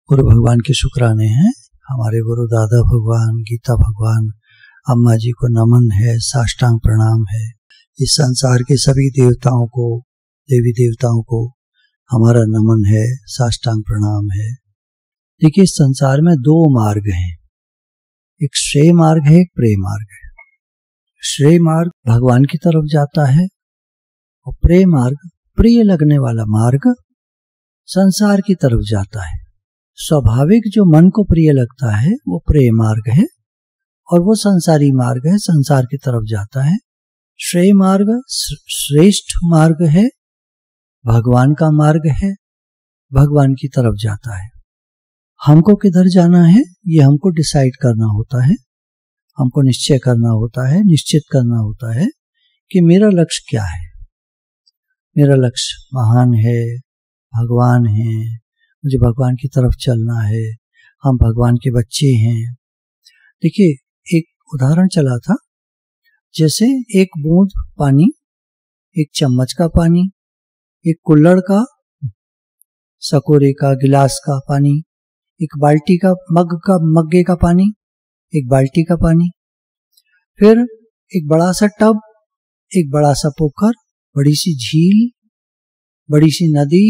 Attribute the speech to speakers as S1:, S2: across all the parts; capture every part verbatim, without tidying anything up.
S1: गुरु भगवान के शुक्राने हैं। हमारे गुरु दादा भगवान, गीता भगवान, अम्मा जी को नमन है, साष्टांग प्रणाम है। इस संसार के सभी देवताओं को, देवी देवताओं को हमारा नमन है, साष्टांग प्रणाम है। देखिए, इस संसार में दो मार्ग हैं, एक श्रेय मार्ग है, एक प्रेय मार्ग है। श्रेय मार्ग भगवान की तरफ जाता है और प्रेय मार्ग, प्रिय लगने वाला मार्ग संसार की तरफ जाता है। स्वाभाविक जो मन को प्रिय लगता है वो प्रेय मार्ग है और वो संसारी मार्ग है, संसार की तरफ जाता है। श्रेय मार्ग श्रेष्ठ मार्ग है, भगवान का मार्ग है, भगवान की तरफ जाता है। हमको किधर जाना है ये हमको डिसाइड करना होता है, हमको निश्चय करना होता है, निश्चित करना होता है कि मेरा लक्ष्य क्या है। मेरा लक्ष्य महान है, भगवान है, मुझे भगवान की तरफ चलना है, हम भगवान के बच्चे हैं। देखिए, एक उदाहरण चला था, जैसे एक बूंद पानी, एक चम्मच का पानी, एक कुल्हड़ का, सकोरे का, गिलास का पानी, एक बाल्टी का, मग का, मग्गे का पानी, एक बाल्टी का पानी, फिर एक बड़ा सा टब, एक बड़ा सा पोखर, बड़ी सी झील, बड़ी सी नदी,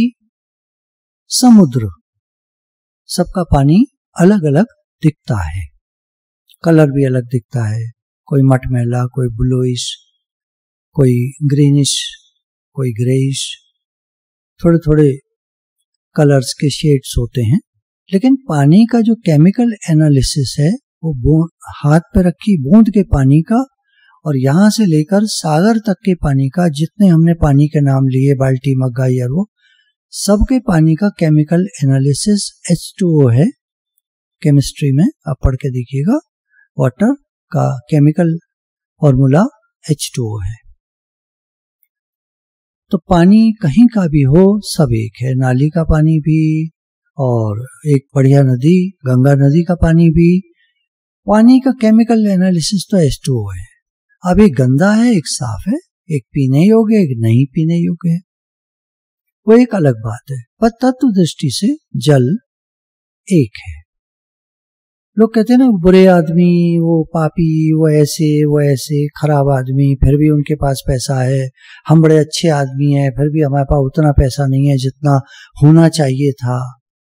S1: समुद्र, सबका पानी अलग अलग दिखता है, कलर भी अलग दिखता है। कोई मटमैला, कोई ब्लूइश, कोई ग्रीनिश, कोई ग्रेइश, थोड़े थोड़े कलर्स के शेड्स होते हैं। लेकिन पानी का जो केमिकल एनालिसिस है वो हाथ पे रखी बूंद के पानी का और यहाँ से लेकर सागर तक के पानी का, जितने हमने पानी के नाम लिए, बाल्टी, मग्गा, या वो सबके पानी का chemical analysis H two O है। केमिस्ट्री में आप पढ़ के देखिएगा, वाटर का chemical formula H two O है। तो पानी कहीं का भी हो, सब एक है। नाली का पानी भी और एक बढ़िया नदी, गंगा नदी का पानी भी, पानी का केमिकल एनालिसिस तो एच टू ओ है। अब एक गंदा है, एक साफ है, एक पीने योग्य, एक नहीं पीने योग्य है, वो एक अलग बात है। पर तत्व दृष्टि से जल एक है। लोग कहते हैं ना, बुरे आदमी, वो पापी, वो ऐसे, वो ऐसे, खराब आदमी, फिर भी उनके पास पैसा है। हम बड़े अच्छे आदमी हैं, फिर भी हमारे पास उतना पैसा नहीं है जितना होना चाहिए था।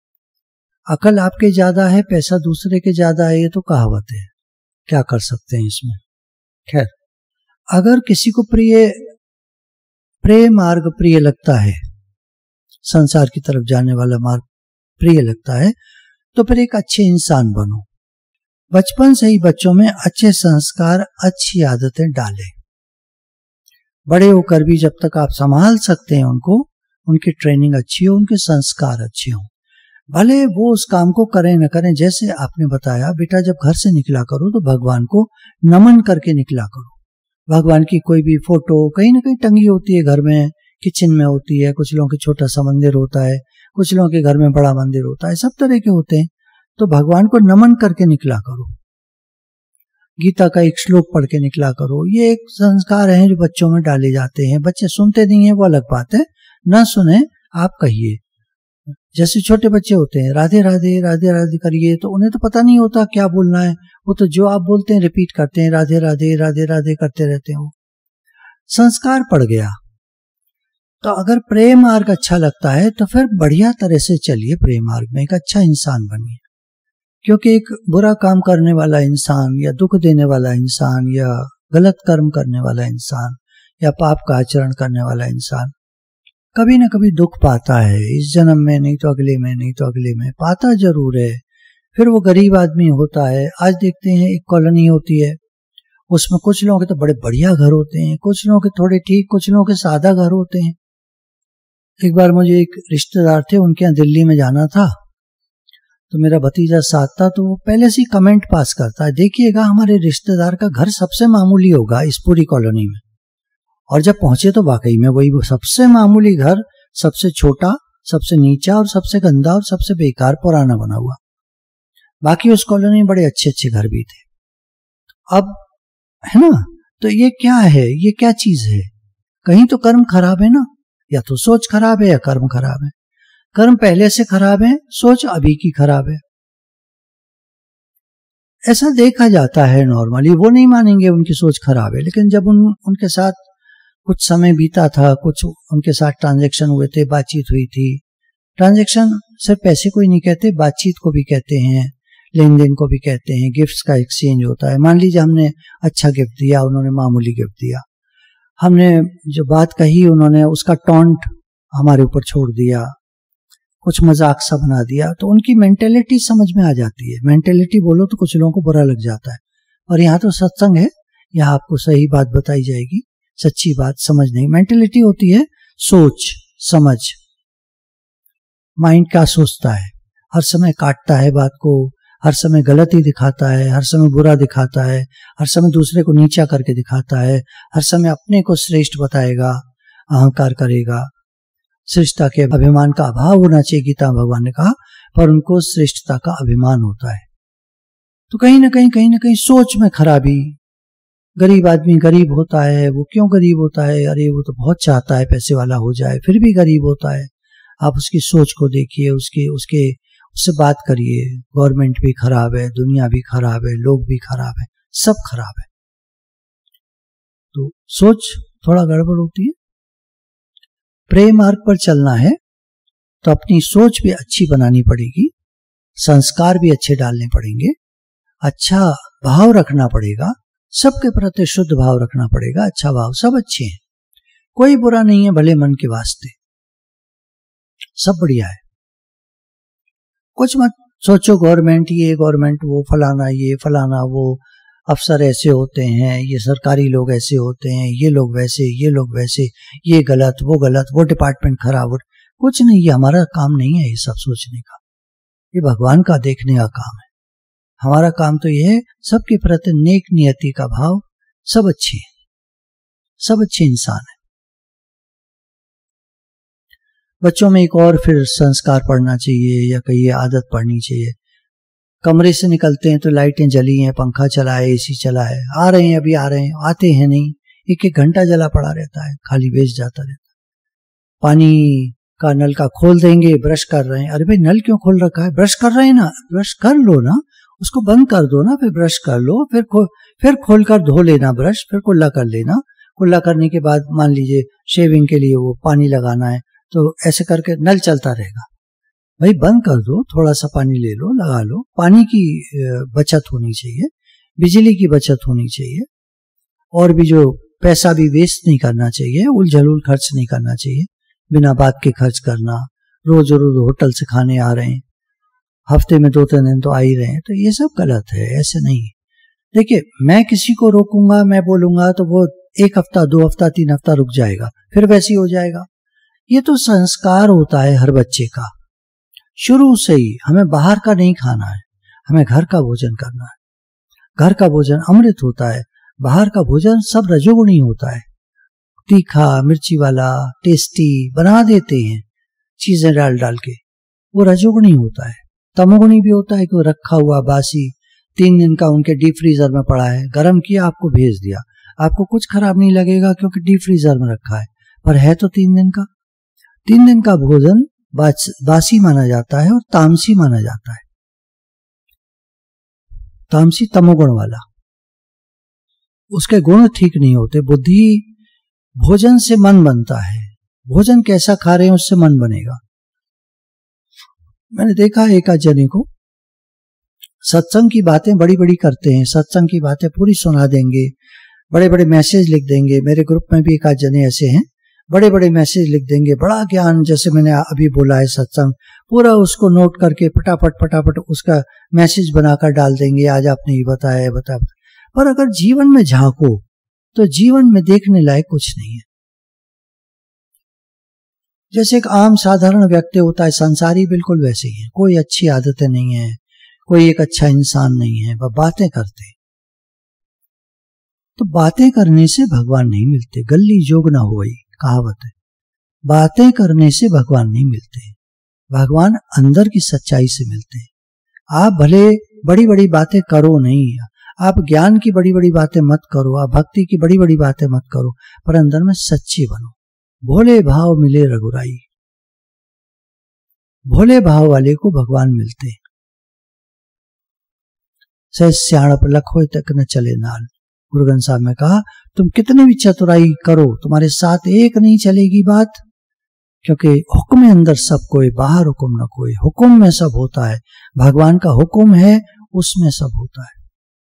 S1: अकल आपके ज्यादा है, पैसा दूसरे के ज्यादा है, ये तो कहावत है, क्या कर सकते हैं इसमें। खैर, अगर किसी को प्रिय प्रेय मार्ग प्रिय लगता है, संसार की तरफ जाने वाला मार्ग प्रिय लगता है, तो फिर एक अच्छे इंसान बनो। बचपन से ही बच्चों में अच्छे संस्कार, अच्छी आदतें डालें। बड़े होकर भी जब तक आप संभाल सकते हैं उनको, उनकी ट्रेनिंग अच्छी हो, उनके संस्कार अच्छे हों, भले वो उस काम को करें न करें। जैसे आपने बताया, बेटा जब घर से निकला करो तो भगवान को नमन करके निकला करो। भगवान की कोई भी फोटो कहीं ना कहीं टंगी होती है घर में, किचन में होती है, कुछ लोगों के छोटा सा मंदिर होता है, कुछ लोगों के घर में बड़ा मंदिर होता है, सब तरह के होते हैं। तो भगवान को नमन करके निकला करो, गीता का एक श्लोक पढ़ के निकला करो। ये एक संस्कार है जो बच्चों में डाले जाते हैं। बच्चे सुनते नहीं है वो अलग बात है, ना सुने आप कहिए। जैसे छोटे बच्चे होते हैं, राधे राधे राधे राधे करिए, तो उन्हें तो पता नहीं होता क्या बोलना है, वो तो जो आप बोलते हैं रिपीट करते हैं, राधे राधे राधे राधे करते रहते हैं। वो संस्कार पड़ गया। तो अगर प्रेम मार्ग अच्छा लगता है तो फिर बढ़िया तरह से चलिए प्रेम मार्ग में, एक अच्छा इंसान बनिए। क्योंकि एक बुरा काम करने वाला इंसान, या दुख देने वाला इंसान, या गलत कर्म करने वाला इंसान, या पाप का आचरण करने वाला इंसान कभी ना कभी दुख पाता है। इस जन्म में नहीं तो अगले में, नहीं तो अगले में पाता जरूर है। फिर वो गरीब आदमी होता है। आज देखते हैं एक कॉलोनी होती है, उसमें कुछ लोगों के तो बड़े बढ़िया घर होते हैं, कुछ लोगों के थोड़े ठीक, कुछ लोगों के सादा घर होते हैं। एक बार मुझे एक रिश्तेदार थे, उनके यहाँ दिल्ली में जाना था, तो मेरा भतीजा साथ था, तो वो पहले से ही कमेंट पास करता है, देखिएगा हमारे रिश्तेदार का घर सबसे मामूली होगा इस पूरी कॉलोनी में। और जब पहुंचे तो वाकई में वही वो सबसे मामूली घर, सबसे छोटा, सबसे नीचा और सबसे गंदा और सबसे बेकार पुराना बना हुआ। बाकी उस कॉलोनी में बड़े अच्छे अच्छे घर भी थे। अब है ना, तो ये क्या है, ये क्या चीज है? कहीं तो कर्म खराब है ना, या तो सोच खराब है या कर्म खराब है। कर्म पहले से खराब है, सोच अभी की खराब है। ऐसा देखा जाता है नॉर्मली। वो नहीं मानेंगे उनकी सोच खराब है, लेकिन जब उन उनके साथ कुछ समय बीता था, कुछ उनके साथ ट्रांजैक्शन हुए थे, बातचीत हुई थी। ट्रांजैक्शन सिर्फ पैसे को ही नहीं कहते, बातचीत को भी कहते हैं, लेन देन को भी कहते हैं, गिफ्ट्स का एक्सचेंज होता है। मान लीजिए हमने अच्छा गिफ्ट दिया, उन्होंने मामूली गिफ्ट दिया, हमने जो बात कही उन्होंने उसका टॉन्ट हमारे ऊपर छोड़ दिया, कुछ मजाक सा बना दिया, तो उनकी मेंटेलिटी समझ में आ जाती है। मेंटेलिटी बोलो तो कुछ लोगों को बुरा लग जाता है, और यहाँ तो सत्संग है, यहाँ आपको सही बात बताई जाएगी, सच्ची बात समझ नहीं। मेंटेलिटी होती है सोच समझ। माइंड क्या सोचता है, हर समय काटता है बात को, हर समय गलत ही दिखाता है, हर समय बुरा दिखाता है, हर समय दूसरे को नीचा करके दिखाता है, हर समय अपने को श्रेष्ठ बताएगा, अहंकार करेगा। श्रेष्ठता के अभिमान का अभाव होना चाहिए, गीता भगवान ने कहा, पर उनको श्रेष्ठता का अभिमान होता है। तो कहीं ना कहीं कहीं ना कहीं सोच में खराबी। गरीब आदमी गरीब होता है, वो क्यों गरीब होता है? अरे वो तो बहुत चाहता है पैसे वाला हो जाए, फिर भी गरीब होता है। आप उसकी सोच को देखिए, उसके उसके उससे बात करिए। गवर्नमेंट भी खराब है, दुनिया भी खराब है, लोग भी खराब है, सब खराब है। तो सोच थोड़ा गड़बड़ होती है। प्रेम मार्ग पर चलना है तो अपनी सोच भी अच्छी बनानी पड़ेगी, संस्कार भी अच्छे डालने पड़ेंगे, अच्छा भाव रखना पड़ेगा, सबके प्रति शुद्ध भाव रखना पड़ेगा, अच्छा भाव। सब अच्छे हैं, कोई बुरा नहीं है, भले मन के वास्ते सब बढ़िया है। कुछ मत सोचो गवर्नमेंट ये, गवर्नमेंट वो, फलाना ये, फलाना वो, अफसर ऐसे होते हैं, ये सरकारी लोग ऐसे होते हैं, ये लोग वैसे, ये लोग वैसे, ये गलत, वो गलत, वो डिपार्टमेंट खराब। कुछ नहीं, ये हमारा काम नहीं है ये सब सोचने का, ये भगवान का देखने का काम है। हमारा काम तो ये है सबके प्रति नेक नियति का भाव। सब अच्छे हैं, सब अच्छे इंसान है। बच्चों में एक और फिर संस्कार पढ़ना चाहिए, या कहीं आदत पढ़नी चाहिए। कमरे से निकलते हैं तो लाइटें जली हैं, पंखा चला है, एसी चला है, आ रहे हैं अभी आ रहे हैं, आते हैं नहीं, एक एक घंटा जला पड़ा रहता है, खाली बेच जाता रहता है। पानी का नल का खोल देंगे, ब्रश कर रहे हैं, अरे भाई नल क्यों खोल रखा है? ब्रश कर रहे हैं ना, ब्रश कर लो ना, उसको बंद कर दो ना, फिर ब्रश कर लो, फिर खो, फिर खोल कर धो लेना ब्रश, फिर कुल्ला कर लेना। कुल्ला करने के बाद मान लीजिए शेविंग के लिए वो पानी लगाना है, तो ऐसे करके नल चलता रहेगा। भाई बंद कर दो, थोड़ा सा पानी ले लो, लगा लो। पानी की बचत होनी चाहिए, बिजली की बचत होनी चाहिए, और भी जो पैसा भी वेस्ट नहीं करना चाहिए, उलझुल खर्च नहीं करना चाहिए, बिना बात के खर्च करना। रोज रोज होटल से खाने आ रहे हैं, हफ्ते में दो तीन दिन तो आ ही रहे हैं, तो ये सब गलत है, ऐसे नहीं। देखिए मैं किसी को रोकूंगा, मैं बोलूंगा तो वो एक हफ्ता, दो हफ्ता, तीन हफ्ता रुक जाएगा, फिर वैसे ही हो जाएगा। ये तो संस्कार होता है हर बच्चे का। शुरू से ही हमें बाहर का नहीं खाना है, हमें घर का भोजन करना है। घर का भोजन अमृत होता है, बाहर का भोजन सब रजोगुणी होता है, तीखा मिर्ची वाला टेस्टी बना देते हैं चीजें डाल डाल के, वो रजोगुणी होता है। तमोगुणी भी होता है कि वो रखा हुआ बासी तीन दिन का उनके डीप फ्रीजर में पड़ा है, गर्म किया आपको भेज दिया, आपको कुछ खराब नहीं लगेगा क्योंकि डीप फ्रीजर में रखा है, पर है तो तीन दिन का। तीन दिन का भोजन बासी माना जाता है और तामसी माना जाता है। तामसी तमोगुण वाला, उसके गुण ठीक नहीं होते। बुद्धि भोजन से मन बनता है, भोजन कैसा खा रहे हैं उससे मन बनेगा। मैंने देखा एक आध जने को सत्संग की बातें बड़ी बड़ी करते हैं, सत्संग की बातें पूरी सुना देंगे, बड़े बड़े मैसेज लिख देंगे। मेरे ग्रुप में भी एक आध जने ऐसे हैं, बड़े बड़े मैसेज लिख देंगे, बड़ा ज्ञान, जैसे मैंने अभी बोला है सत्संग, पूरा उसको नोट करके फटाफट फटाफट उसका मैसेज बनाकर डाल देंगे, आज आपने ये बताया बताया। पर अगर जीवन में झांको तो जीवन में देखने लायक कुछ नहीं है। जैसे एक आम साधारण व्यक्ति होता है, संसारी बिल्कुल वैसे ही है, कोई अच्छी आदतें नहीं है, कोई एक अच्छा इंसान नहीं है, वह बातें करते। तो बातें करने से भगवान नहीं मिलते, गल्ली जोग ना हुई कहावत है। बातें करने से भगवान नहीं मिलते, भगवान अंदर की सच्चाई से मिलते हैं। आप भले बड़ी बड़ी बातें करो नहीं, आप ज्ञान की बड़ी बड़ी बातें मत करो, आप भक्ति की बड़ी बड़ी बातें मत करो, पर अंदर में सच्चे बनो। भोले भाव मिले रघुराई। भोले भाव वाले को भगवान मिलते हैं। सहज सियाणप लखोय तक न चले नाल। गुरु ग्रंथ साहब ने कहा तुम कितनी भी चतुराई करो तुम्हारे साथ एक नहीं चलेगी बात, क्योंकि हुक्म अंदर सब कोई बाहर हुक्म न कोई। हुक्म में सब होता है, भगवान का हुक्म है उसमें सब होता है।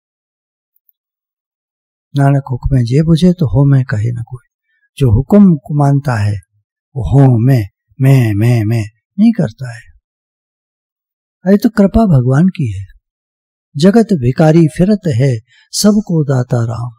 S1: नानक हुक्म जे बुझे तो हो मैं कहे न कोई। जो हुक्म को मानता है वो हो मैं मैं मैं मैं नहीं करता है। अरे तो कृपा भगवान की है। जगत भिकारी फिरत है सबको दाता राम।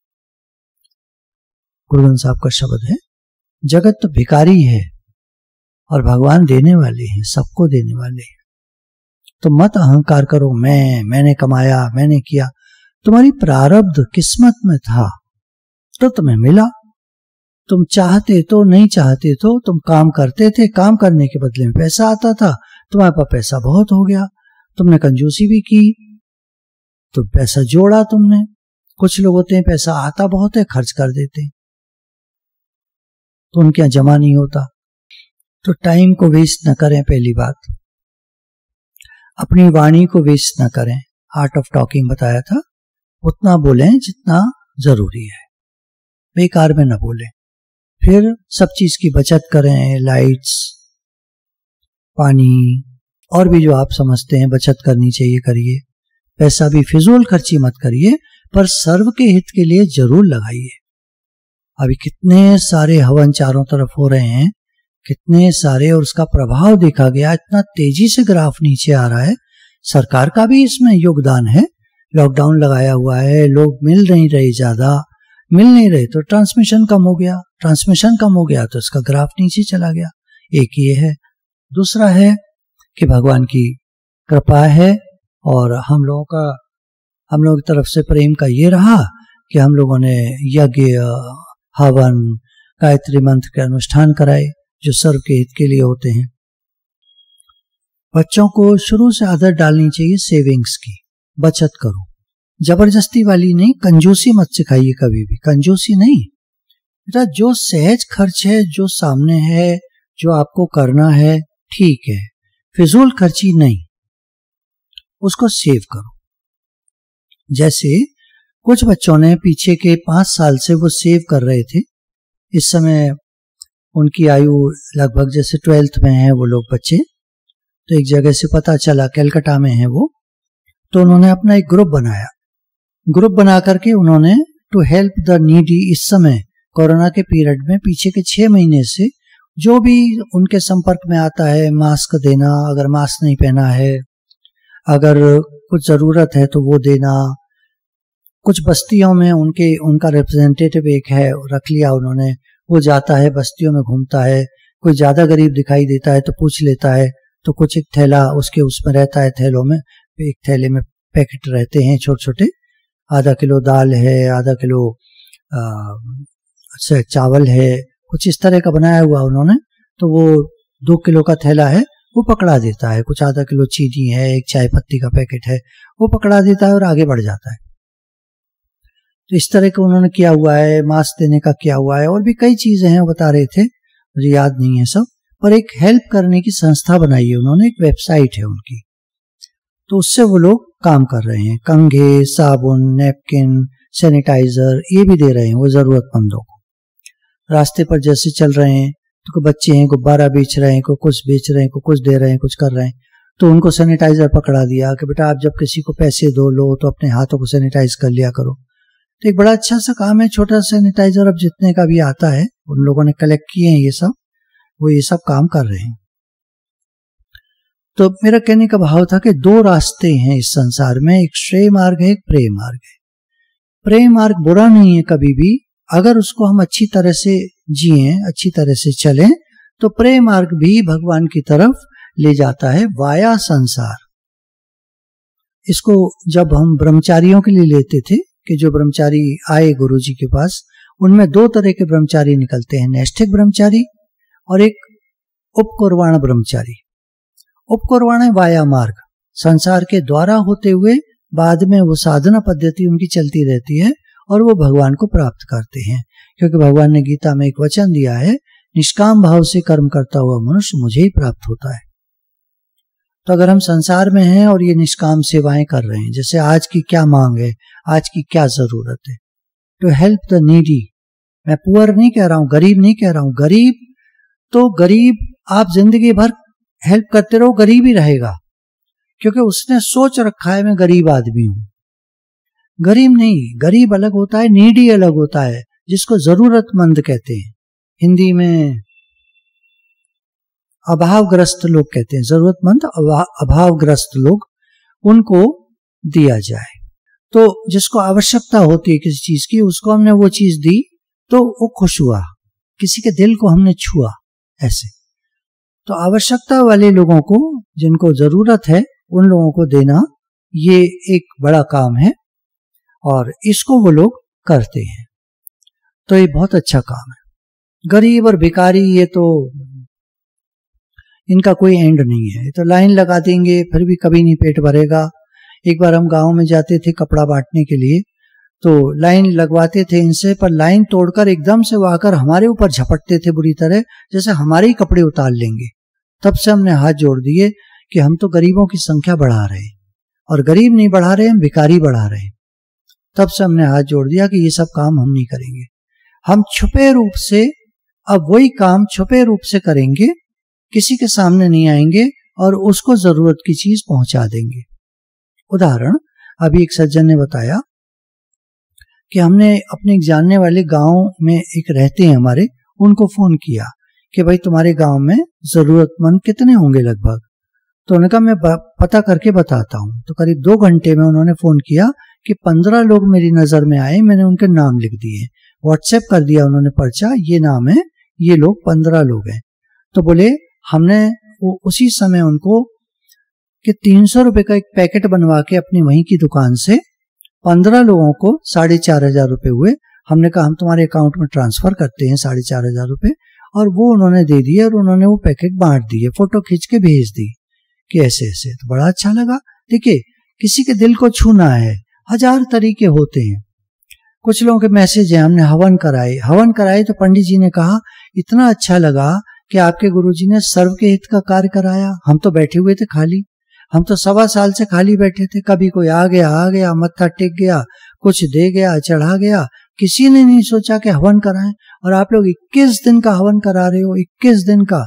S1: गुरु ग्रंथ साहब का शब्द है। जगत तो भिकारी है और भगवान देने वाले हैं, सबको देने वाले हैं। तो मत अहंकार करो मैं मैंने कमाया मैंने किया। तुम्हारी प्रारब्ध किस्मत में था तो तुम्हें मिला। तुम चाहते तो नहीं चाहते तो तुम काम करते थे, काम करने के बदले में पैसा आता था, तुम्हारे पास पैसा बहुत हो गया, तुमने कंजूसी भी की तो पैसा जोड़ा तुमने। कुछ लोग होते हैं पैसा आता बहुत है खर्च कर देते हैं, तो उनके यहां जमा नहीं होता। तो टाइम को वेस्ट न करें। पहली बात, अपनी वाणी को वेस्ट न करें। आर्ट ऑफ टॉकिंग बताया था, उतना बोलें जितना जरूरी है, बेकार में न बोलें। फिर सब चीज की बचत करें, लाइट्स, पानी और भी जो आप समझते हैं बचत करनी चाहिए करिए। पैसा भी फिजूल खर्ची मत करिए, पर सर्व के हित के लिए जरूर लगाइए। अभी कितने सारे हवन चारों तरफ हो रहे हैं, कितने सारे, और उसका प्रभाव देखा गया, इतना तेजी से ग्राफ नीचे आ रहा है। सरकार का भी इसमें योगदान है। लॉकडाउन लगाया हुआ है, लोग मिल नहीं रहे, ज्यादा मिल नहीं रहे तो ट्रांसमिशन कम हो गया, ट्रांसमिशन कम हो गया तो इसका ग्राफ नीचे चला गया। एक ये है। दूसरा है कि भगवान की कृपा है और हम लोगों का, हम लोगों की तरफ से प्रेम का ये रहा कि हम लोगों ने यज्ञ, हवन, गायत्री मंत्र के अनुष्ठान कराए जो सर्व के हित के लिए होते हैं। बच्चों को शुरू से आदत डालनी चाहिए सेविंग्स की, बचत करो, जबरदस्ती वाली नहीं। कंजूसी मत सिखाइए कभी भी, कंजूसी नहीं बेटा। जो सहज खर्च है, जो सामने है, जो आपको करना है, ठीक है, फिजूल खर्ची नहीं, उसको सेव करो। जैसे कुछ बच्चों ने पीछे के पांच साल से वो सेव कर रहे थे, इस समय उनकी आयु लगभग जैसे ट्वेल्थ में है वो लोग बच्चे, तो एक जगह से पता चला, कलकत्ता में है वो, तो उन्होंने अपना एक ग्रुप बनाया। ग्रुप बना करके उन्होंने टू हेल्प द नीडी, इस समय कोरोना के पीरियड में पीछे के छह महीने से जो भी उनके संपर्क में आता है, मास्क देना, अगर मास्क नहीं पहना है, अगर कुछ जरूरत है तो वो देना। कुछ बस्तियों में उनके उनका रिप्रेजेंटेटिव एक है, रख लिया उन्होंने, वो जाता है बस्तियों में घूमता है, कोई ज्यादा गरीब दिखाई देता है तो पूछ लेता है, तो कुछ एक थैला उसके उसमें रहता है, थैलों में, एक थैले में पैकेट रहते हैं छोटे छोटे, आधा किलो दाल है, आधा किलो अच्छा चावल है, कुछ इस तरह का बनाया हुआ उन्होंने। तो वो दो किलो का थैला है वो पकड़ा देता है, कुछ आधा किलो चीनी है, एक चाय पत्ती का पैकेट है, वो पकड़ा देता है और आगे बढ़ जाता है। तो इस तरह का उन्होंने किया हुआ है, मास्क देने का किया हुआ है, और भी कई चीजें हैं, बता रहे थे, मुझे याद नहीं है सब, पर एक हेल्प करने की संस्था बनाई है उन्होंने, एक वेबसाइट है उनकी, तो उससे वो लोग काम कर रहे हैं। कंघे, साबुन, नैपकिन, सैनिटाइजर ये भी दे रहे हैं वो जरूरतमंदों को। रास्ते पर जैसे चल रहे हैं तो कोई बच्चे हैं, गुब्बारा बेच रहे हैं, कोई कुछ बेच रहे हैं, कोई कुछ दे रहे हैं, कुछ कर रहे हैं, तो उनको सैनिटाइजर पकड़ा दिया कि बेटा आप जब किसी को पैसे दो लो तो अपने हाथों को सैनिटाइज कर लिया करो। तो एक बड़ा अच्छा सा काम है, छोटा सैनिटाइजर अब जितने का भी आता है उन लोगों ने कलेक्ट किए हैं ये सब, वो ये सब काम कर रहे हैं। तो मेरा कहने का भाव था कि दो रास्ते हैं इस संसार में, एक श्रेय मार्ग है, एक प्रेय मार्ग है। प्रेम मार्ग बुरा नहीं है कभी भी, अगर उसको हम अच्छी तरह से जिए, अच्छी तरह से चलें, तो प्रेम मार्ग भी भगवान की तरफ ले जाता है वाया संसार। इसको जब हम ब्रह्मचारियों के लिए लेते थे कि जो ब्रह्मचारी आए गुरु जी के पास, उनमें दो तरह के ब्रह्मचारी निकलते हैं, नैष्ठिक ब्रह्मचारी और एक उपकुर्वाण ब्रह्मचारी। उपकुर्वाण है वाया मार्ग, संसार के द्वारा होते हुए बाद में वो साधना पद्धति उनकी चलती रहती है और वो भगवान को प्राप्त करते हैं, क्योंकि भगवान ने गीता में एक वचन दिया है, निष्काम भाव से कर्म करता हुआ मनुष्य मुझे ही प्राप्त होता है। तो अगर हम संसार में हैं और ये निष्काम सेवाएं कर रहे हैं, जैसे आज की क्या मांग है, आज की क्या जरूरत है, टू हेल्प द नीडी। मैं पुअर नहीं कह रहा हूं, गरीब नहीं कह रहा हूं, गरीब तो गरीब आप जिंदगी भर हेल्प करते रहो, गरीब ही रहेगा, क्योंकि उसने सोच रखा है मैं गरीब आदमी हूं। गरीब नहीं, गरीब अलग होता है, नीडी अलग होता है, जिसको जरूरतमंद कहते हैं। हिंदी में अभावग्रस्त लोग कहते हैं, जरूरतमंद अभावग्रस्त लोग, उनको दिया जाए। तो जिसको आवश्यकता होती है किसी चीज की, उसको हमने वो चीज दी तो वो खुश हुआ, किसी के दिल को हमने छुआ। ऐसे तो आवश्यकता वाले लोगों को, जिनको जरूरत है, उन लोगों को देना ये एक बड़ा काम है और इसको वो लोग करते हैं। तो ये बहुत अच्छा काम है। गरीब और भिखारी ये तो इनका कोई एंड नहीं है, तो लाइन लगा देंगे फिर भी कभी नहीं पेट भरेगा। एक बार हम गांव में जाते थे कपड़ा बांटने के लिए, तो लाइन लगवाते थे इनसे, पर लाइन तोड़कर एकदम से वो आकर हमारे ऊपर झपटते थे बुरी तरह, जैसे हमारे ही कपड़े उतार लेंगे। तब से हमने हाथ जोड़ दिए कि हम तो गरीबों की संख्या बढ़ा रहे हैं, और गरीब नहीं बढ़ा रहे, हम भिखारी बढ़ा रहे हैं। तब से हमने हाथ जोड़ दिया कि ये सब काम हम नहीं करेंगे। हम छुपे रूप से अब वही काम छुपे रूप से करेंगे, किसी के सामने नहीं आएंगे और उसको जरूरत की चीज पहुंचा देंगे। उदाहरण, अभी एक सज्जन ने बताया कि हमने अपने एक जानने वाले गांव में एक रहते हैं हमारे, उनको फोन किया कि भाई तुम्हारे गांव में जरूरतमंद कितने होंगे लगभग। तो उन्होंने कहा मैं पता करके बताता हूं। तो करीब दो घंटे में उन्होंने फोन किया कि पंद्रह लोग मेरी नजर में आए, मैंने उनके नाम लिख दिए, व्हाट्सएप कर दिया उन्होंने पर्चा, ये नाम है, ये लोग पंद्रह लोग हैं। तो बोले हमने वो उसी समय उनको कि तीन सौ रुपए का एक पैकेट बनवा के अपनी वहीं की दुकान से पंद्रह लोगों को साढ़े चार हजार रुपए हुए। हमने कहा हम तुम्हारे अकाउंट में ट्रांसफर करते हैं साढ़े चार हजार रुपए, और वो उन्होंने दे दिए और उन्होंने वो पैकेट बांट दिए, फोटो खींच के भेज दी कि ऐसे ऐसे। तो बड़ा अच्छा लगा। देखिए, किसी के दिल को छूना है, हजार तरीके होते हैं। कुछ लोगों के मैसेज है, हमने हवन कराए हवन कराए तो पंडित जी ने कहा इतना अच्छा लगा कि आपके गुरुजी ने सर्व के हित का कार्य कराया। हम तो बैठे हुए थे खाली, हम तो सवा साल से खाली बैठे थे, कभी कोई आ गया आ गया मत्था टेक गया, कुछ दे गया चढ़ा गया, किसी ने नहीं सोचा कि हवन कराएं। और आप लोग इक्कीस दिन का हवन करा रहे हो, इक्कीस दिन का।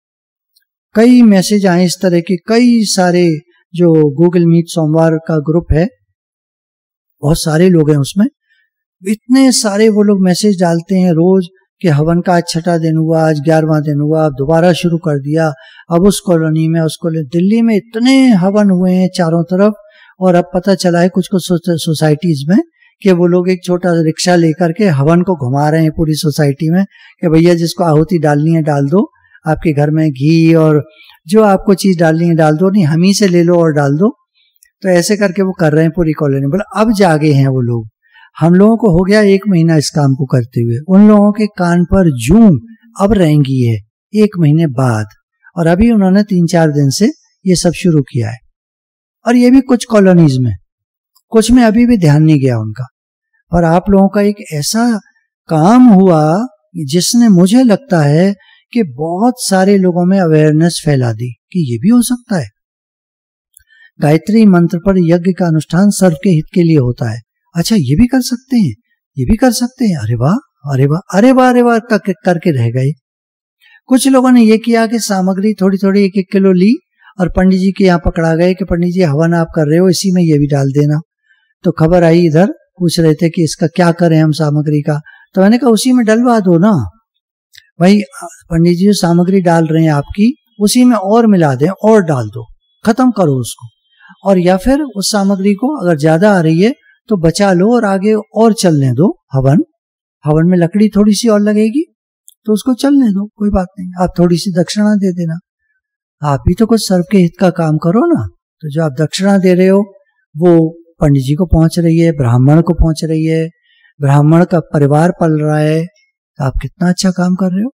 S1: कई मैसेज आए इस तरह के, कई सारे, जो गूगल मीट सोमवार का ग्रुप है, बहुत सारे लोग हैं उसमें, इतने सारे वो लोग मैसेज डालते हैं रोज कि हवन का आज छठा दिन हुआ, आज ग्यारहवां दिन हुआ, अब दोबारा शुरू कर दिया, अब उस कॉलोनी में उस कॉलोनी, दिल्ली में इतने हवन हुए हैं चारों तरफ। और अब पता चला है कुछ कुछ सोसाइटीज में कि वो लोग एक छोटा रिक्शा लेकर के हवन को घुमा रहे हैं पूरी सोसाइटी में कि भैया जिसको आहुति डालनी है डाल दो, आपके घर में घी और जो आपको चीज डालनी है डाल दो, नहीं हम ही से ले लो और डाल दो। तो ऐसे करके वो कर रहे हैं पूरी कॉलोनी। बोला अब जागे हैं वो लोग। हम लोगों को हो गया एक महीना इस काम को करते हुए, उन लोगों के कान पर जूं अब रहेंगी है एक महीने बाद, और अभी उन्होंने तीन चार दिन से ये सब शुरू किया है। और ये भी कुछ कॉलोनीज में, कुछ में अभी भी ध्यान नहीं गया उनका। और आप लोगों का एक ऐसा काम हुआ जिसने मुझे लगता है कि बहुत सारे लोगों में अवेयरनेस फैला दी कि ये भी हो सकता है। गायत्री मंत्र पर यज्ञ का अनुष्ठान सर्व के हित के लिए होता है। अच्छा, ये भी कर सकते हैं, ये भी कर सकते हैं, अरे वाह अरे वाह अरे वाह अरे वाह कर, करके रह गए। कुछ लोगों ने ये किया कि सामग्री थोड़ी थोड़ी एक एक किलो ली और पंडित जी के यहाँ पकड़ा गए कि पंडित जी हवन आप कर रहे हो, इसी में ये भी डाल देना। तो खबर आई, इधर पूछ रहे थे कि इसका क्या करें हम सामग्री का। तो मैंने कहा उसी में डलवा दो ना भाई, पंडित जी सामग्री डाल रहे हैं आपकी, उसी में और मिला दें और डाल दो, खत्म करो उसको। और या फिर उस सामग्री को अगर ज्यादा आ रही है तो बचा लो और आगे और चलने दो हवन। हवन में लकड़ी थोड़ी सी और लगेगी तो उसको चलने दो, कोई बात नहीं, आप थोड़ी सी दक्षिणा दे देना। आप भी तो कुछ सर्व के हित का काम करो ना। तो जो आप दक्षिणा दे रहे हो वो पंडित जी को पहुंच रही है, ब्राह्मण को पहुंच रही है, ब्राह्मण का परिवार पल रहा है, तो आप कितना अच्छा काम कर रहे हो।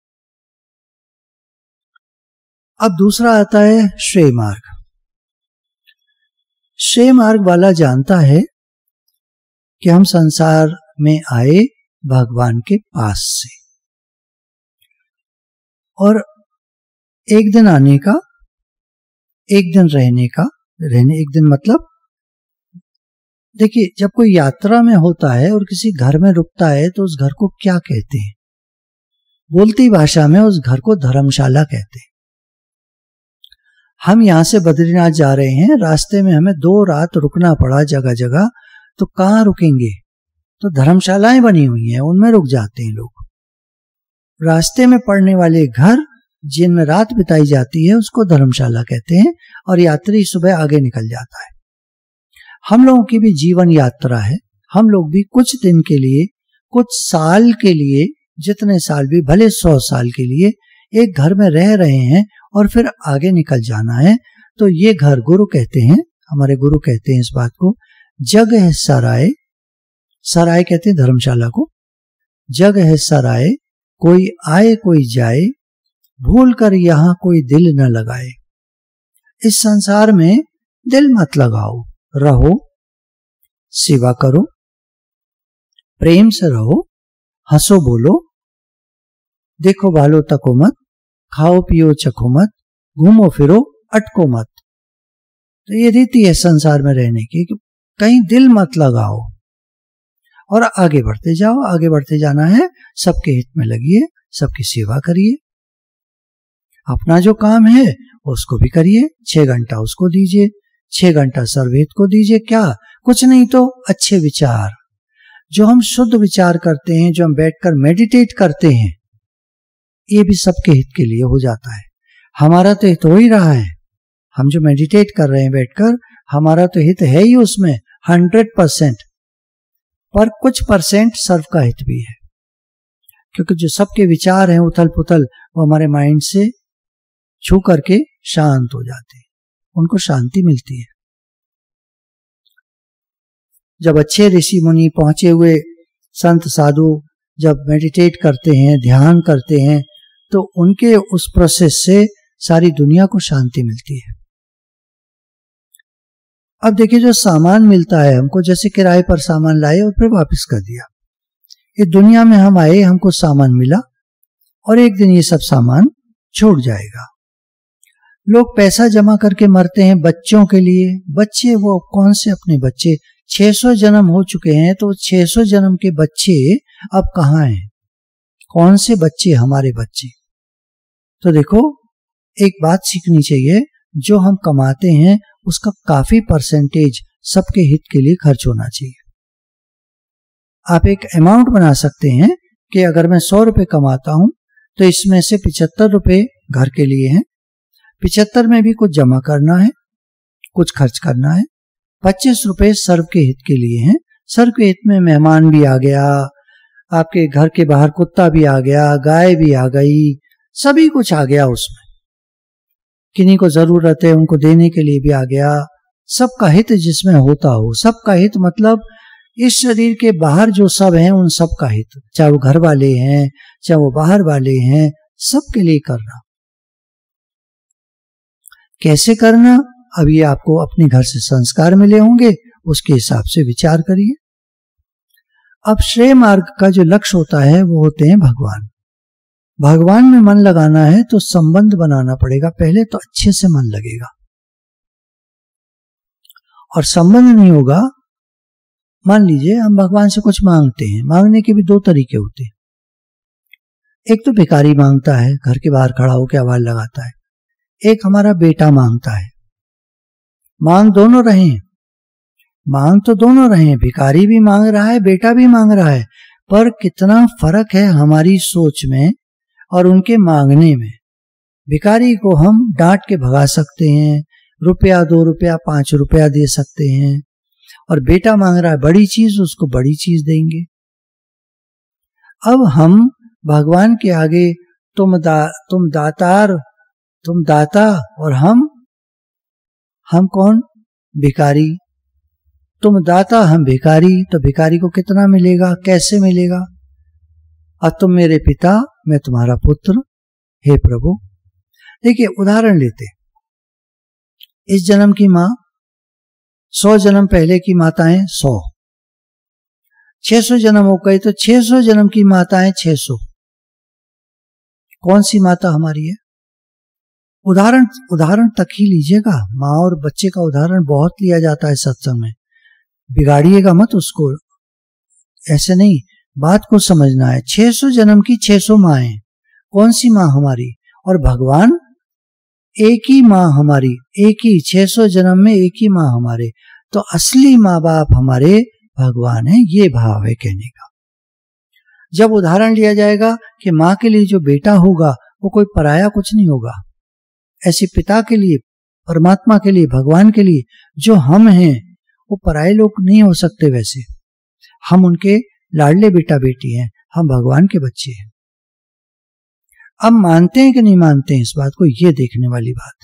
S1: अब दूसरा आता है श्रेय मार्ग। श्रेय मार्ग वाला जानता है कि हम संसार में आए भगवान के पास से, और एक दिन आने का एक दिन रहने का, रहने एक दिन मतलब देखिए, जब कोई यात्रा में होता है और किसी घर में रुकता है तो उस घर को क्या कहते हैं? बोलती भाषा में उस घर को धर्मशाला कहते हैं। हम यहां से बद्रीनाथ जा रहे हैं, रास्ते में हमें दो रात रुकना पड़ा जगह जगह, तो कहाँ रुकेंगे? तो धर्मशालाएं बनी हुई हैं, उनमें रुक जाते हैं लोग। रास्ते में पड़ने वाले घर जिनमें रात बिताई जाती है उसको धर्मशाला कहते हैं, और यात्री सुबह आगे निकल जाता है। हम लोगों की भी जीवन यात्रा है। हम लोग भी कुछ दिन के लिए, कुछ साल के लिए, जितने साल भी, भले सौ साल के लिए एक घर में रह रहे हैं और फिर आगे निकल जाना है। तो ये घर गुरु कहते हैं, हमारे गुरु कहते हैं इस बात को, जग है सराय। सराय कहते हैं धर्मशाला को। जग है सराय, कोई आए कोई जाए, भूल कर यहां कोई दिल न लगाए। इस संसार में दिल मत लगाओ, रहो, सेवा करो, प्रेम से रहो, हंसो बोलो, देखो भालो तको मत, खाओ पियो चखो मत, घूमो फिरो अटको मत। तो ये रीति है संसार में रहने की, कि कहीं दिल मत लगाओ और आगे बढ़ते जाओ। आगे बढ़ते जाना है, सबके हित में लगिए, सबकी सेवा करिए, अपना जो काम है उसको भी करिए, छह घंटा उसको दीजिए, छह घंटा सर्वहित को दीजिए। क्या कुछ नहीं तो अच्छे विचार, जो हम शुद्ध विचार करते हैं, जो हम बैठकर मेडिटेट करते हैं, ये भी सबके हित के लिए हो जाता है। हमारा तो हित हो ही रहा है। हम जो मेडिटेट कर रहे हैं बैठकर, हमारा तो हित है ही उसमें हंड्रेड परसेंट, पर कुछ परसेंट सर्व का हित भी है, क्योंकि जो सबके विचार हैं उथल पुथल, वो हमारे माइंड से छू करके शांत हो जाते हैं, उनको शांति मिलती है। जब अच्छे ऋषि मुनि, पहुंचे हुए संत साधु जब मेडिटेट करते हैं, ध्यान करते हैं, तो उनके उस प्रोसेस से सारी दुनिया को शांति मिलती है। अब देखिए, जो सामान मिलता है हमको, जैसे किराए पर सामान लाए और फिर वापस कर दिया, ये दुनिया में हम आए, हमको सामान मिला और एक दिन ये सब सामान छूट जाएगा। लोग पैसा जमा करके मरते हैं बच्चों के लिए। बच्चे वो कौन से अपने बच्चे? छह सौ जन्म हो चुके हैं, तो छह सौ जन्म के बच्चे अब कहाँ हैं? कौन से बच्चे हमारे बच्चे? तो देखो, एक बात सीखनी चाहिए, जो हम कमाते हैं उसका काफी परसेंटेज सबके हित के लिए खर्च होना चाहिए। आप एक अमाउंट बना सकते हैं कि अगर मैं सौ रुपए कमाता हूं तो इसमें से पिछहत्तर रुपए घर के लिए हैं, पिछहत्तर में भी कुछ जमा करना है, कुछ खर्च करना है, पच्चीस रुपए सर्व के हित के लिए हैं। सर्व के हित में मेहमान भी आ गया, आपके घर के बाहर कुत्ता भी आ गया, गाय भी आ गई, सभी कुछ आ गया उसमें। किन्हीं को जरूरत है उनको देने के लिए भी आ गया। सबका हित जिसमें होता हो, सबका हित मतलब इस शरीर के बाहर जो सब हैं उन सब का हित, चाहे वो घर वाले हैं, चाहे वो बाहर वाले हैं, सबके लिए करना। कैसे करना? अब ये आपको अपने घर से संस्कार मिले होंगे, उसके हिसाब से विचार करिए। अब श्रेय मार्ग का जो लक्ष्य होता है वो होते हैं भगवान। भगवान में मन लगाना है तो संबंध बनाना पड़ेगा, पहले तो अच्छे से मन लगेगा। और संबंध नहीं होगा, मान लीजिए हम भगवान से कुछ मांगते हैं, मांगने के भी दो तरीके होते हैं। एक तो भिखारी मांगता है, घर के बाहर खड़ा होकर आवाज लगाता है। एक हमारा बेटा मांगता है। मांग दोनों रहे हैं, मांग तो दोनों रहे हैं, भिखारी भी मांग रहा है, बेटा भी मांग रहा है, पर कितना फर्क है हमारी सोच में और उनके मांगने में। भिखारी को हम डांट के भगा सकते हैं, रुपया दो रुपया पांच रुपया दे सकते हैं, और बेटा मांग रहा है बड़ी चीज, उसको बड़ी चीज देंगे। अब हम भगवान के आगे तुम दा, तुम दातार, तुम दाता, और हम हम कौन? भिखारी। तुम दाता, हम भिखारी, तो भिखारी को कितना मिलेगा, कैसे मिलेगा? और तुम मेरे पिता, मैं तुम्हारा पुत्र, हे प्रभु। देखिए उदाहरण लेते, इस जन्म की मां, सौ जन्म पहले की माताएं सौ, छह सौ जन्म हो गए तो छह सौ जन्म की माताएं छह सौ। कौन सी माता हमारी है? उदाहरण उदाहरण तक ही लीजिएगा, माँ और बच्चे का उदाहरण बहुत लिया जाता है सत्संग में, बिगाड़िएगा मत उसको, ऐसे नहीं, बात को समझना है। छह सौ जन्म की छह सौ माएं, कौन सी माँ हमारी, और भगवान एक ही माँ हमारी, एक ही छह सौ जन्म में एक ही माँ हमारे, तो असली माँ बाप हमारे भगवान है, ये भाव है कहने का। जब उदाहरण लिया जाएगा कि माँ के लिए जो बेटा होगा वो कोई पराया कुछ नहीं होगा, ऐसे पिता के लिए, परमात्मा के लिए, भगवान के लिए जो हम हैं वो पराये लोग नहीं हो सकते। वैसे हम उनके लाडले बेटा बेटी हैं, हम भगवान के बच्चे हैं। अब मानते हैं कि नहीं मानते हैं इस बात को, ये देखने वाली बात।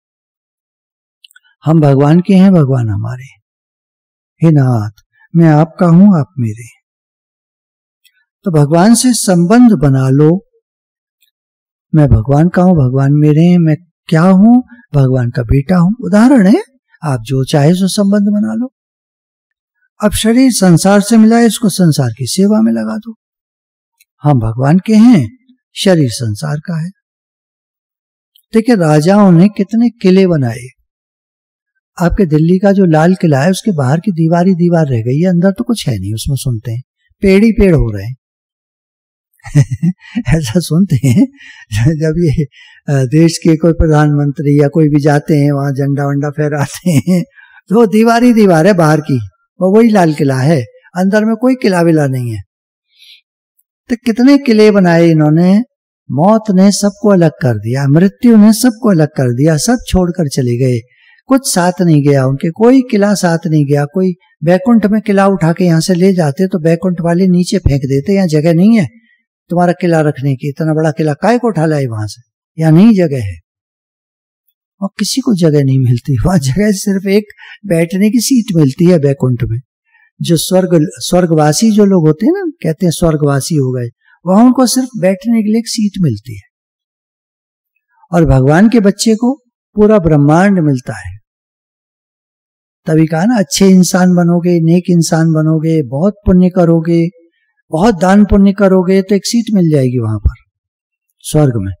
S1: हम भगवान के हैं, भगवान हमारे। हे नाथ, मैं आपका हूं, आप मेरे। तो भगवान से संबंध बना लो। मैं भगवान का हूं, भगवान मेरे हैं। मैं क्या हूं? भगवान का बेटा हूं। उदाहरण है, आप जो चाहे सो संबंध बना लो। अब शरीर संसार से मिला है, इसको संसार की सेवा में लगा दो। हम भगवान के हैं, शरीर संसार का है। देखिए राजाओं ने कितने किले बनाए। आपके दिल्ली का जो लाल किला है उसके बाहर की दीवार ही दीवार रह गई है, अंदर तो कुछ है नहीं उसमें। सुनते हैं पेड़ ही पेड़ हो रहे हैं ऐसा सुनते हैं। जब ये देश के कोई प्रधानमंत्री या कोई भी जाते हैं वहां झंडा वंडा फहराते हैं तो वो दीवार ही दीवार है बाहर की, वो वही लाल किला है, अंदर में कोई किला विला नहीं है। तो कितने किले बनाए इन्होंने। मौत ने सबको अलग कर दिया, मृत्यु ने सबको अलग कर दिया, सब छोड़कर चले गए, कुछ साथ नहीं गया उनके, कोई किला साथ नहीं गया। कोई बैकुंठ में किला उठा के यहां से ले जाते तो बैकुंठ वाले नीचे फेंक देते, यहाँ जगह नहीं है तुम्हारा किला रखने की, इतना बड़ा किला काय को उठा लाए वहां से, यहाँ नहीं जगह है। और किसी को जगह नहीं मिलती वहां, जगह सिर्फ एक बैठने की सीट मिलती है बैकुंठ में। जो स्वर्ग स्वर्गवासी जो लोग होते हैं ना, कहते हैं स्वर्गवासी हो गए, वहां उनको सिर्फ बैठने के लिए एक सीट मिलती है। और भगवान के बच्चे को पूरा ब्रह्मांड मिलता है। तभी कहा ना, अच्छे इंसान बनोगे, नेक इंसान बनोगे, बहुत पुण्य करोगे, बहुत दान पुण्य करोगे तो एक सीट मिल जाएगी वहां पर स्वर्ग में।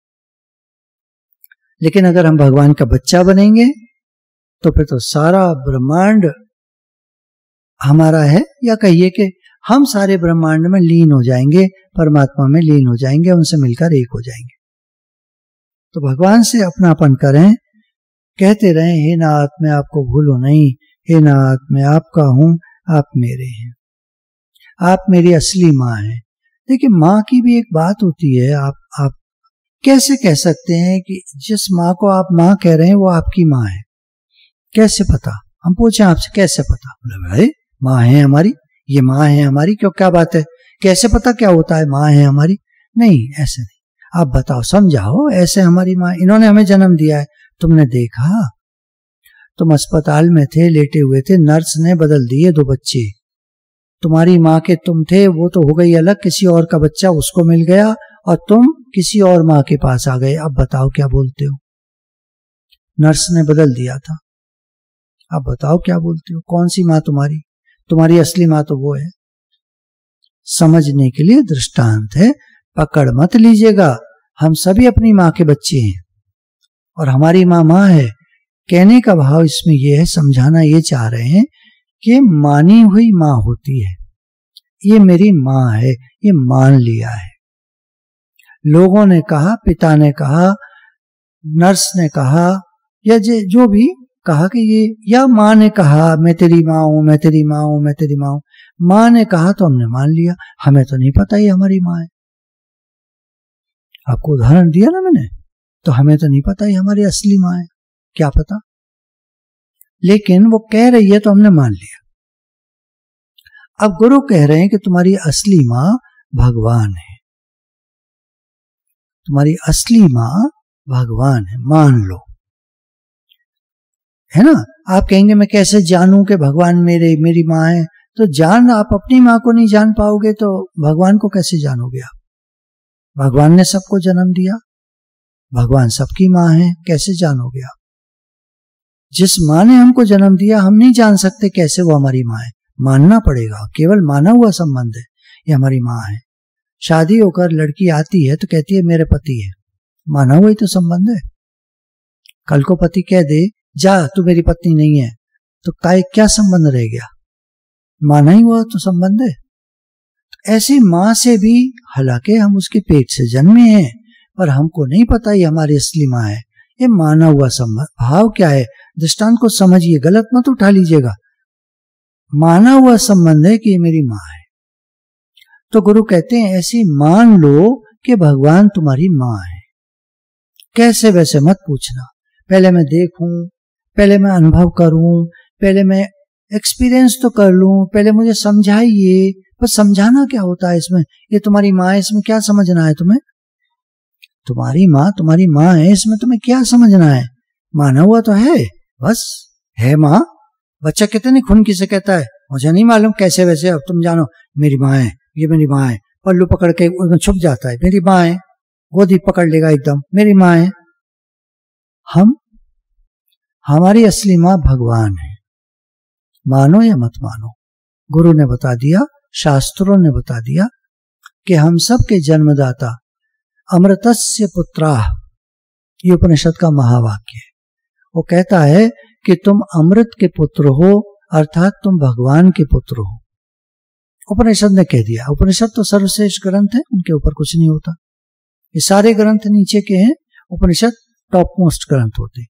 S1: लेकिन अगर हम भगवान का बच्चा बनेंगे तो फिर तो सारा ब्रह्मांड हमारा है, या कहिए कि हम सारे ब्रह्मांड में लीन हो जाएंगे, परमात्मा में लीन हो जाएंगे, उनसे मिलकर एक हो जाएंगे। तो भगवान से अपनापन करें, कहते रहें हे नाथ मैं आपको भूलूं नहीं, हे नाथ मैं आपका हूं, आप मेरे हैं, आप मेरी असली माँ हैं। देखिए माँ की भी एक बात होती है, आप आप कैसे कह सकते हैं कि जिस माँ को आप माँ कह रहे हैं वो आपकी माँ है? कैसे पता? हम पूछे आपसे कैसे पता? बोले भाई माँ है हमारी, ये माँ है हमारी, क्यों क्या बात है, कैसे पता क्या होता है माँ है हमारी? नहीं ऐसे नहीं, आप बताओ समझाओ, ऐसे हमारी माँ, इन्होंने हमें जन्म दिया है, तुमने देखा, तुम अस्पताल में थे, लेटे हुए थे, नर्स ने बदल दिए दो बच्चे, तुम्हारी माँ के तुम थे, वो तो हो गई अलग, किसी और का बच्चा उसको मिल गया और तुम किसी और माँ के पास आ गए। अब बताओ क्या बोलते हो? नर्स ने बदल दिया था, अब बताओ क्या बोलते हो? कौन सी माँ तुम्हारी? तुम्हारी असली माँ तो वो है। समझने के लिए दृष्टांत है, पकड़ मत लीजिएगा। हम सभी अपनी माँ के बच्चे हैं और हमारी माँ माँ है। कहने का भाव इसमें यह है, समझाना ये चाह रहे हैं कि मानी हुई माँ होती है, ये मेरी माँ है, ये मान लिया है। लोगों ने कहा, पिता ने कहा, नर्स ने कहा, या जो भी कहा कि ये, या माँ ने कहा मैं तेरी माँ हूं, मैं तेरी माँ हूं, मैं तेरी माँ हूं, माँ ने कहा तो हमने मान लिया, हमें तो नहीं पता ये हमारी माँ है। आपको उदाहरण दिया ना मैंने, तो हमें तो नहीं पता ये हमारी असली माँ है, क्या पता, लेकिन वो कह रही है तो हमने मान लिया। अब गुरु कह रहे हैं कि तुम्हारी असली माँ भगवान है, तुम्हारी असली माँ भगवान है, मान लो, है ना। आप कहेंगे मैं कैसे जानूं कि भगवान मेरे मेरी माँ है? तो जान, आप अपनी माँ को नहीं जान पाओगे तो भगवान को कैसे जानोगे आप? भगवान ने सबको जन्म दिया, भगवान सबकी माँ है, कैसे जानोगे आप? जिस माँ ने हमको जन्म दिया हम नहीं जान सकते कैसे वो हमारी माँ है, मानना पड़ेगा, केवल माना हुआ संबंध है, ये हमारी माँ है। शादी होकर लड़की आती है तो कहती है मेरे पति है, माना हुआ ही तो संबंध है, कल को पति कह दे जा तू मेरी पत्नी नहीं है, तो काय क्या संबंध रह गया? मां नहीं हुआ तो संबंध है। ऐसी मां से भी, हालांकि हम उसके पेट से जन्मे हैं, पर हमको नहीं पता ये हमारी असली मां है, ये माना हुआ संबंध। भाव क्या है, दृष्टांत को समझिए, गलत मत उठा लीजिएगा। माना हुआ संबंध है कि ये मेरी मां है। तो गुरु कहते हैं ऐसी मान लो कि भगवान तुम्हारी मां है। कैसे वैसे मत पूछना, पहले मैं देखूं, पहले मैं अनुभव करूं, पहले मैं एक्सपीरियंस तो कर लूं, पहले मुझे समझाइए। पर समझाना क्या होता है इसमें? ये तुम्हारी माँ है, इसमें क्या समझना है तुम्हें? तुम्हारी माँ तुम्हारी माँ है, इसमें तुम्हें क्या समझना है? माना हुआ तो है, बस है माँ। बच्चा कितने खून किसे कहता है, मुझे नहीं मालूम कैसे वैसे, अब तुम जानो मेरी माँ है, ये मेरी माँ है। पल्लू पकड़ के उसमें छुप जाता है, मेरी माँ है। गोदी पकड़ लेगा एकदम, मेरी माँ है। हम हमारी असली माँ भगवान है। मानो या मत मानो, गुरु ने बता दिया, शास्त्रों ने बता दिया कि हम सब के जन्मदाता अमृतस्य पुत्राः, ये उपनिषद का महावाक्य है। वो कहता है कि तुम अमृत के पुत्र हो, अर्थात तुम भगवान के पुत्र हो। उपनिषद ने कह दिया। उपनिषद तो सर्वश्रेष्ठ ग्रंथ है, उनके ऊपर कुछ नहीं होता। ये सारे ग्रंथ नीचे के हैं, उपनिषद टॉप मोस्ट ग्रंथ होते।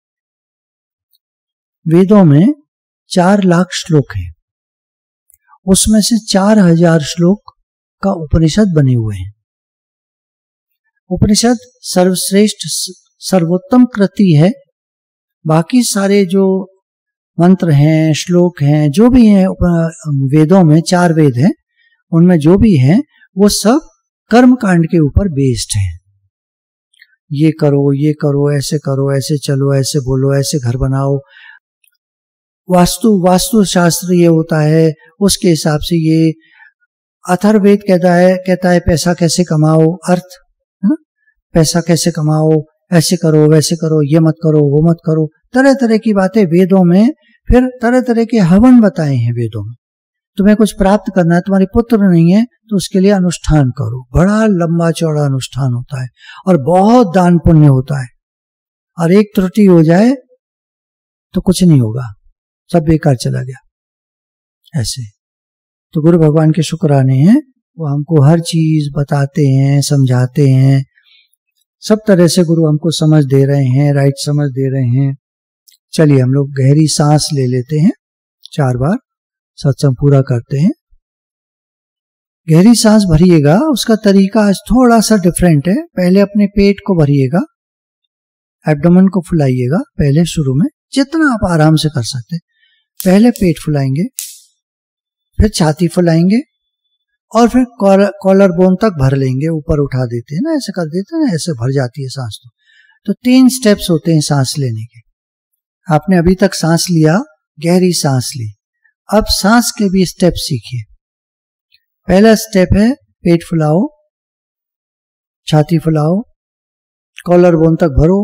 S1: वेदों में चार लाख श्लोक हैं, उसमें से चार हजार श्लोक का उपनिषद बने हुए हैं। उपनिषद सर्वश्रेष्ठ सर्वोत्तम कृति है। बाकी सारे जो मंत्र हैं, श्लोक हैं, जो भी हैं वेदों में, चार वेद हैं, उनमें जो भी हैं वो सब कर्म कांड के ऊपर बेस्ड हैं। ये करो, ये करो, ऐसे करो, ऐसे चलो, ऐसे बोलो, ऐसे घर बनाओ। वास्तु वास्तु शास्त्र ये होता है, उसके हिसाब से ये अथर्ववेद कहता है कहता है पैसा कैसे कमाओ, अर्थ है? पैसा कैसे कमाओ, ऐसे करो, वैसे करो, ये मत करो, वो मत करो, तरह तरह की बातें वेदों में। फिर तरह तरह के हवन बताए हैं वेदों में। तुम्हें कुछ प्राप्त करना है, तुम्हारे पुत्र नहीं है, तो उसके लिए अनुष्ठान करो। बड़ा लंबा चौड़ा अनुष्ठान होता है और बहुत दान पुण्य होता है। और एक त्रुटि हो जाए तो कुछ नहीं होगा, सब बेकार चला गया। ऐसे तो गुरु भगवान के शुक्राने हैं, वो हमको हर चीज बताते हैं, समझाते हैं। सब तरह से गुरु हमको समझ दे रहे हैं, राइट समझ दे रहे हैं। चलिए हम लोग गहरी सांस ले लेते हैं, चार बार सत्संग पूरा करते हैं। गहरी सांस भरिएगा, उसका तरीका आज थोड़ा सा डिफरेंट है। पहले अपने पेट को भरिएगा, एब्डोमेन को फुलाइएगा। पहले शुरू में जितना आप आराम से कर सकते, पहले पेट फुलाएंगे, फिर छाती फुलाएंगे और फिर कॉलर बोन तक भर लेंगे। ऊपर उठा देते हैं ना, ऐसे कर देते हैं ना, ऐसे भर जाती है सांस। तो तो तीन स्टेप्स होते हैं सांस लेने के। आपने अभी तक सांस लिया, गहरी सांस ली। अब सांस के भी स्टेप सीखिए। पहला स्टेप है पेट फुलाओ, छाती फुलाओ, कॉलर बोन तक भरो,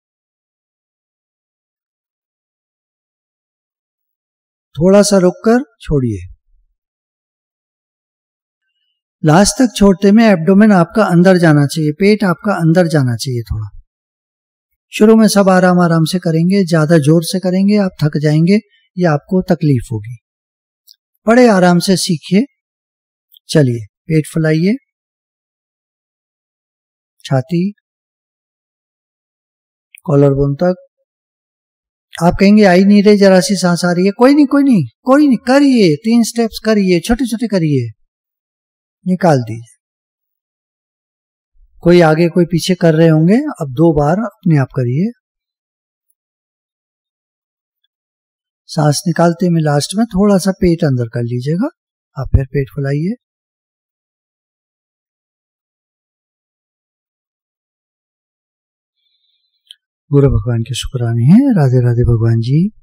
S1: थोड़ा सा रुककर छोड़िए। लास्ट तक छोड़ते में एब्डोमेन आपका अंदर जाना चाहिए, पेट आपका अंदर जाना चाहिए थोड़ा। शुरू में सब आराम आराम से करेंगे, ज्यादा जोर से करेंगे आप थक जाएंगे या आपको तकलीफ होगी। बड़े आराम से सीखिए। चलिए, पेट फुलाइए, छाती, कॉलर बोन तक। आप कहेंगे आई नहीं रही, जरा सी सांस आ रही है। कोई नहीं कोई नहीं कोई नहीं, करिए, तीन स्टेप्स करिए, छोटे छोटे करिए, निकाल दीजिए। कोई आगे कोई पीछे कर रहे होंगे, अब दो बार अपने आप करिए। सांस निकालते में लास्ट में थोड़ा सा पेट अंदर कर लीजिएगा। आप फिर पेट फुलाइए। गुरु भगवान के शुक्राने हैं। राधे राधे भगवान जी।